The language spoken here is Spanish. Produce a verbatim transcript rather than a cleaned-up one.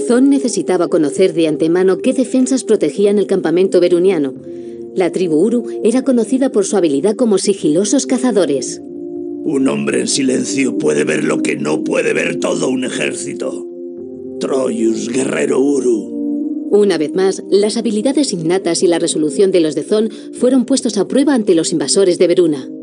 Zon necesitaba conocer de antemano qué defensas protegían el campamento veruniano. La tribu Uru era conocida por su habilidad como sigilosos cazadores. Un hombre en silencio puede ver lo que no puede ver todo un ejército. Troyus, guerrero Uru. Una vez más, las habilidades innatas y la resolución de los de Zon fueron puestos a prueba ante los invasores de Veruna.